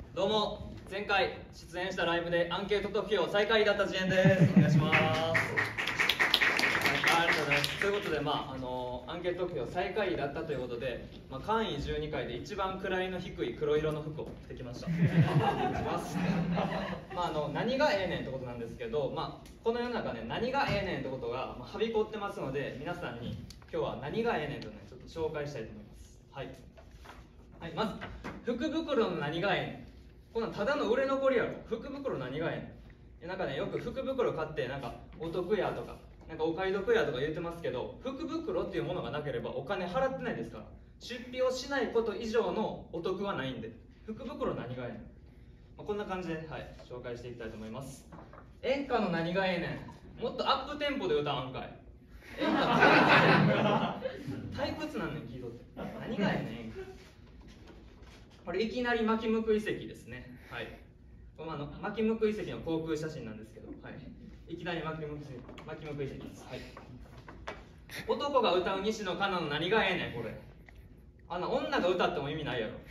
どうも、前回出演したライブでアンケート得票最下位だったジエンです。お願いします。はい、ありがとうございます。ということで、アンケート得票最下位だったということで、簡易12回で一番位の低い黒色の服を着てきました。お願いします。何がええねんってことなんですけど、この世の中ね、何がええねんってことがはびこってますので、皆さんに今日は何がええねんとね、ちょっと紹介したいと思います。はい、まず福袋の何がええねん。こんなんただの売れ残りやろ。福袋何がええねん。なんかね、よく福袋買ってなんかお得やとかなんかお買い得やとか言ってますけど、福袋っていうものがなければお金払ってないですから、出費をしないこと以上のお得はないんで、福袋何がええねん。こんな感じで、紹介していきたいと思います。演歌の何がええねん。もっとアップテンポで歌わんかい。演歌退屈なんねん、聞いとって。何がええねん演歌。これいきなり巻き向く遺跡ですね。この巻き向く遺跡の航空写真なんですけど、いきなり巻き向く遺跡です。男が歌う西野カナの何がええねん。これ女が歌っても意味ないやろ。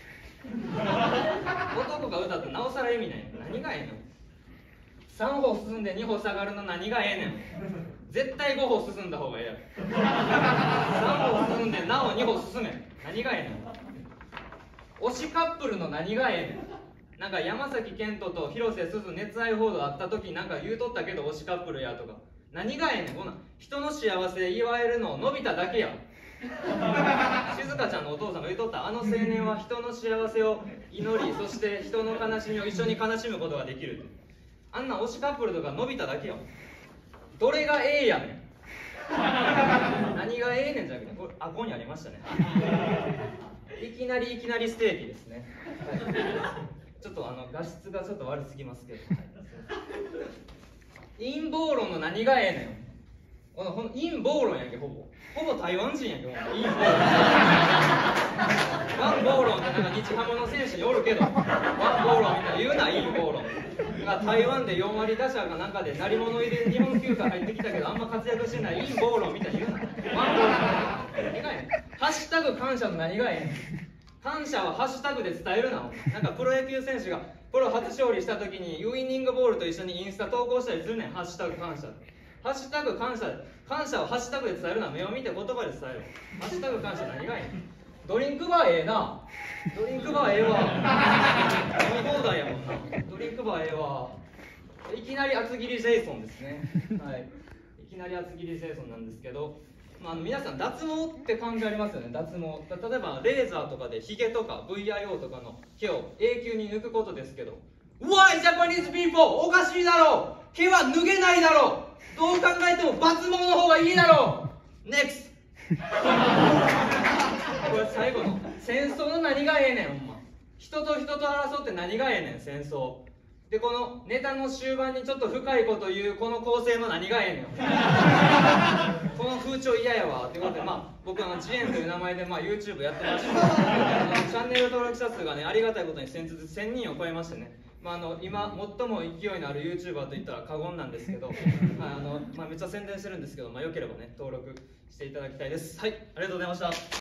男が歌ってなおさら意味ない。何がええねん。3歩進んで2歩下がるの何がええねん。絶対5歩進んだ方がええやろ。3歩進んでなお2歩進め。何がええねん。推しカップルの何がええねん。なんか山崎賢人と広瀬すず熱愛報道あった時なんか言うとったけど推しカップルやとか。何がええねん。こんな人の幸せ祝えるののび太だけや。静香ちゃんのお父さんが言うとった、あの青年は人の幸せを祈り、そして人の悲しみを一緒に悲しむことができる。あんな推しカップルとかのび太だけよ。どれがええやねん。何がええねんじゃなくて、これここにありましたね。いきなりステーキですね。ちょっと画質がちょっと悪すぎますけど、陰謀論の何がええねん。陰謀論やんけ。ほぼ台湾人やんけ。陰謀論ワン暴論ってなんか日ハムの選手におるけど、ワン暴論みたいな言うな。陰謀論が台湾で4割打者がなんかで鳴り物入れで日本球界入ってきたけどあんま活躍してない陰謀論みたいに言うな。ワン暴論何がええねん。ハッシュタグ感謝の何がええねん。感謝はハッシュタグで伝えるな。なんかプロ野球選手がプロ初勝利した時にウイニングボールと一緒にインスタ投稿したりするねん。ハッシュタグ感謝。ハッシュタグ感謝はハッシュタグで伝えるな。目を見て言葉で伝える。ハッシュタグ感謝何がいい。ドリンクバーええな。ドリンクバーええわ。飲み放題やもんな。ドリンクバーええわ。いきなり厚切りジェイソンですね。いきなり厚切りジェイソンなんですけど、皆さん脱毛って関係ありますよね。脱毛例えばレーザーとかでヒゲとか VIO とかの毛を永久に抜くことですけど、 Why Japanese people おかしいだろう。毛は脱げないだろう。どう考えても抜毛の方がいいだろう。 NEXT これ最後の戦争の何がええねん。ほんま人と争って何がええねん。戦争でこのネタの終盤にちょっと深いこと言うこの構成の何がええねん。この風潮嫌やわということで、僕ジエンという名前でYouTube やってまして、チャンネル登録者数がねありがたいことに1000人を超えましてね、今最も勢いのある YouTuber といったら過言なんですけど、めっちゃ宣伝してるんですけど、よければね登録していただきたいです。ありがとうございました。